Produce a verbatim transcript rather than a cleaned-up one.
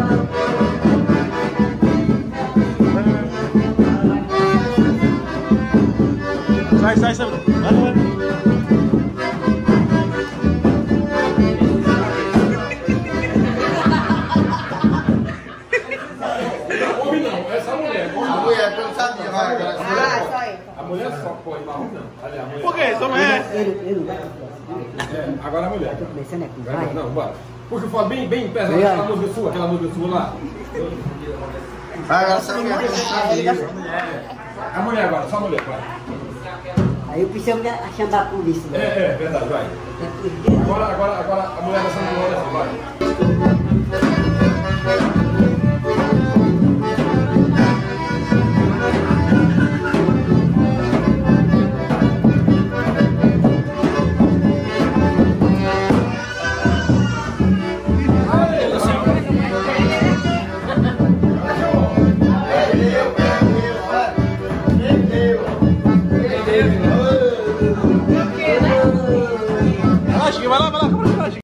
Sai, sai, sai. Vai, vai. Homem não, essa mulher. A mulher, eu não sabia, vai. Ah, só eu. A mulher só pode, mas homem não. Ali, a mulher. Por quê? Toma é. É, agora a mulher. Vai. Não, bora. Puxa o fone bem, bem pesado, aquela música sua, aquela música sua lá. Vai, agora essa mulher. A mulher agora, só a mulher, vai. Aí eu preciso chamar a polícia. É, é, verdade, vai. Agora, agora, agora a mulher dançando com assim, vai. Vai lá, vai lá.